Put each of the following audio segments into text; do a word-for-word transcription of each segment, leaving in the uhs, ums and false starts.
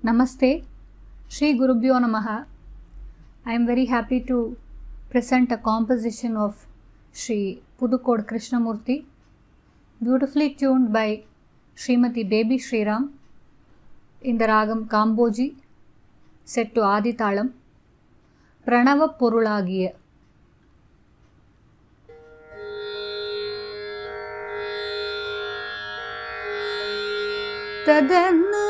Namaste, Shri Gurubhyo Namaha. I am very happy to present a composition of Shri Pudukode Krishnamurthy, beautifully tuned by Srimati Baby Sriram in the Ragam Kamboji, set to Adithalam, Pranava Porulagiya. Tadanna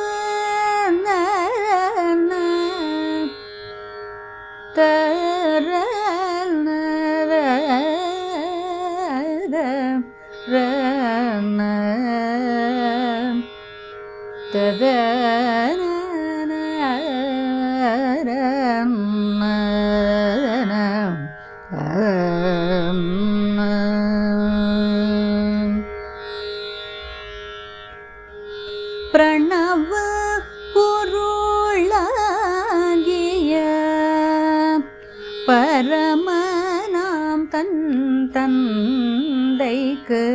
Pranava Porulagiya Paramanam Tan Tandaikku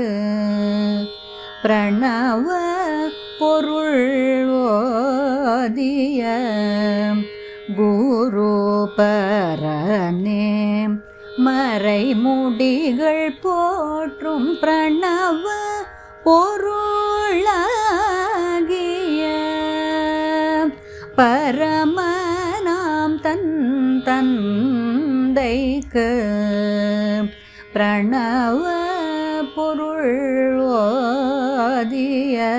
Pranava Porulodiya Guru Parane Marai Mudigal Potrum Pranava Porulagiya Paramanam Tan Tandaikku Pranava Porulodiya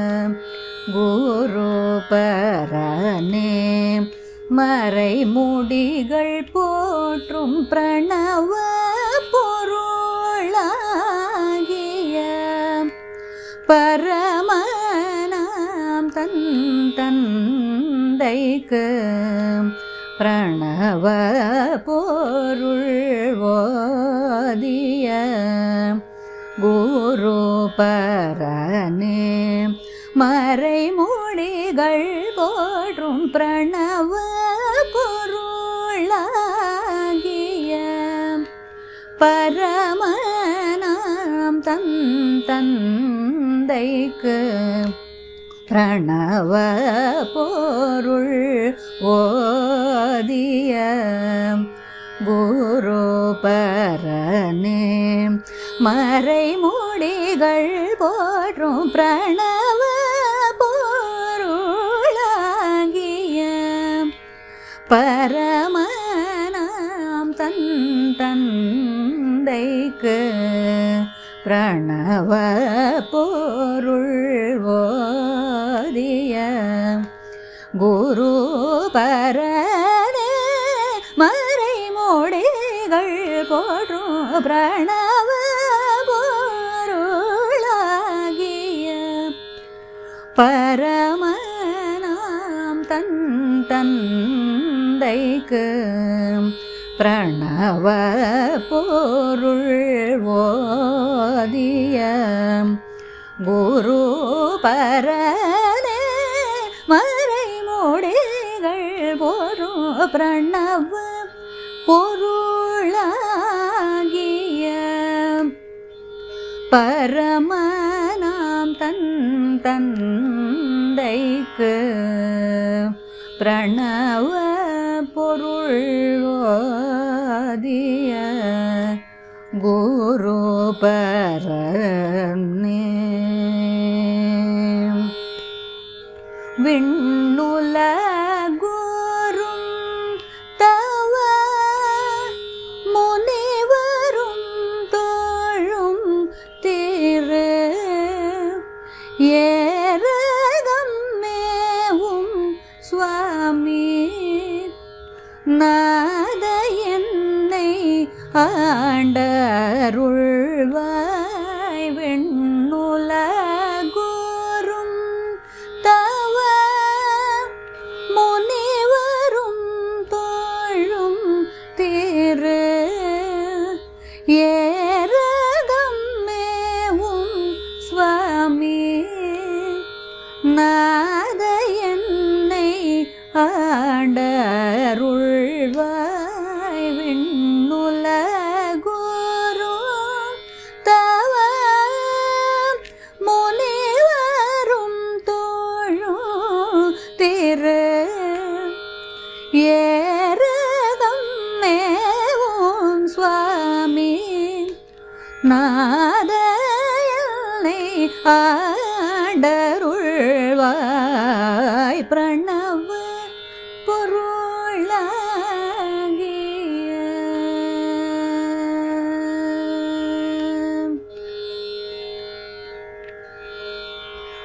Guru Parane Marai Mudigal Potrum Pranava Porulagiya Paramanam Tan Tandaikku Pranava Porulodiya Guru Parane Marai Mudigal Potrum Pranava Porulagiya Paramanam Tan Tandaikku Pranava Porulodiya Guru Parane Marai Mudigal Potrum Pranava Porulagiya Paramanam Tan Tandaikku Pranava Porulodiya Guru Parane Marai Mudigal Potrum Pranava Porulagiya Paramanam Tan Tandaikku Pranava Porulodiya Guru Parane Marai Mudigal Potrum Pranava Porulagiya Paramanam Tan Tandaikku Pranava Porulodiya Guru Parane Vinnulagurum Tava Munivarum Tozhum Thiru Yeragam Mevum Swami Nada Ennai ஆண்டருள்வாய் விண்ணுலகுறும் தவ முனிவரும் தோழும் திரு ஏரகம் மேவும் சுவாமி நாத என்னை ஆண்டருள்வாய் விண்ணுலகுறும் தவ முனிவரும் தோழும் திரு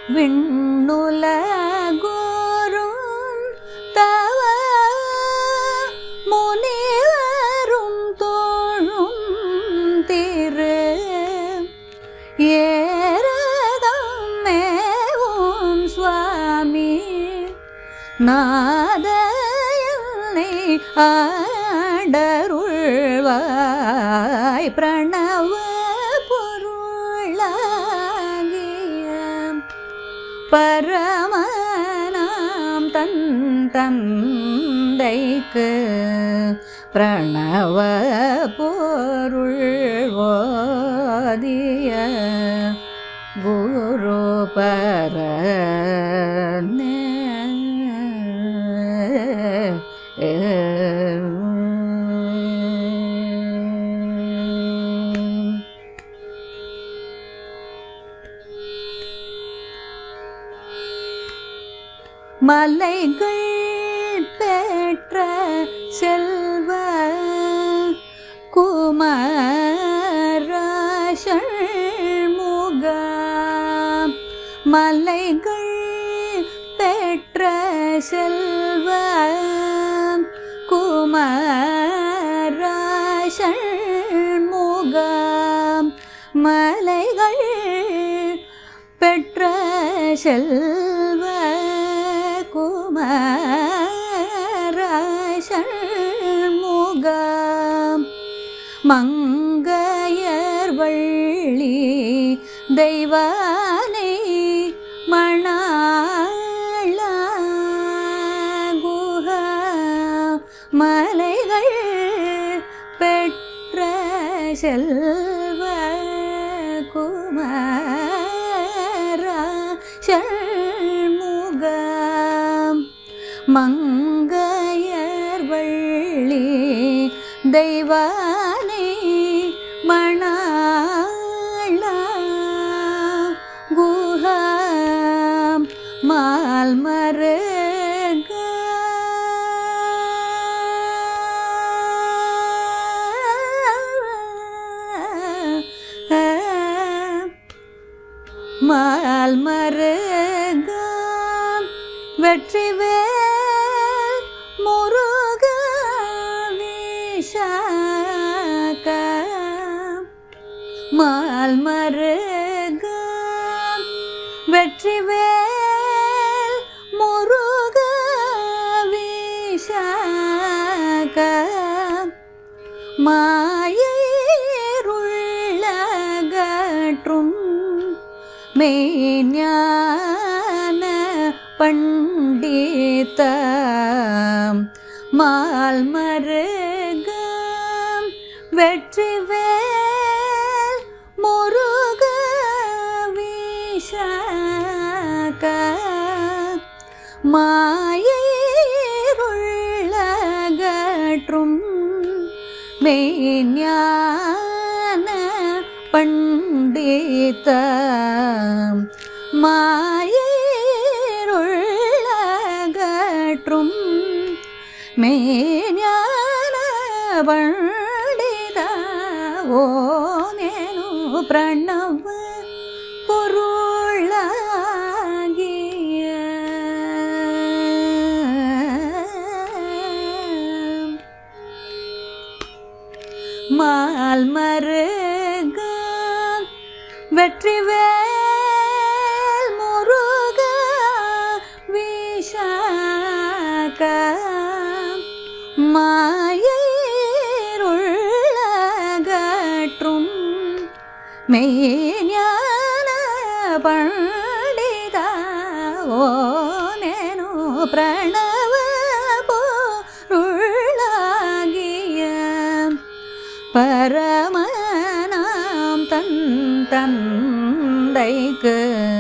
விண்ணுலகோரும் தவ முனிவரும் தோழும் திரு ஏரதம் மேவும் சுவாமி நாதயனை ஆடருள்வாய் பிரணவ பொருளாகிய பரமனாம் தன் தந்தைக்கு பிரணவ பொருள் ஓதிய குரு பரனே மலைகள் பெற்ற செல்வ குமரஷண்முக மலைகள் பெற்ற செல்வ குமரஷண்முக மலைகள் பெற்ற செல்வ குமரஷண்முக மங்கையர் வள்ளி தெய்வானை மணாள குஹ மலைகள் பெற்ற செல்வ குமரஷண்முக மங்கையர் வள்ளி தெய்வானை மணாள குஹ மால்மருக மால்மருக வெற்றிவேல் முருக விஷாக மால்மருக வெற்றிவேல் முருக விஷாக மாயருள்ளகற்றும் மெய்ஞான பண்டித மால்மருக வெற்றிவேல் முருக விஷாக மாயருள்ளகற்றும் மெய்ஞான பண்டித மாயருள்ளகற்றும் மெய்ஞான பண்டித ஓமேனு பிரணவ பொருளாகிய மால்மருக வெற்றிவேல் முருக விஷாக மாயருள்ளகற்றும் மெய்ஞான பண்டித ஓமேனு பிரணவ பொருளாகிய பரமனாம் தன் தந்தைக்கு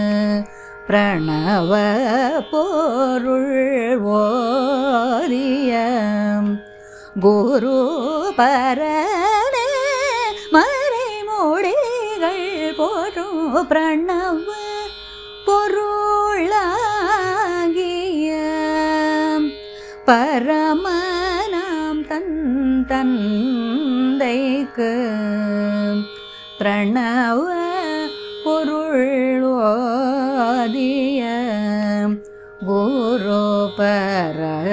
பிரணவ பொருள் ஓதிய குரு பரனே மறைமொழிகள் போற்றும் பிரணவ பொருளாகிய பரமனாம் தன் தந்தைக்கு பிரணவ பொருள் ஓதிய சரஸ்வதி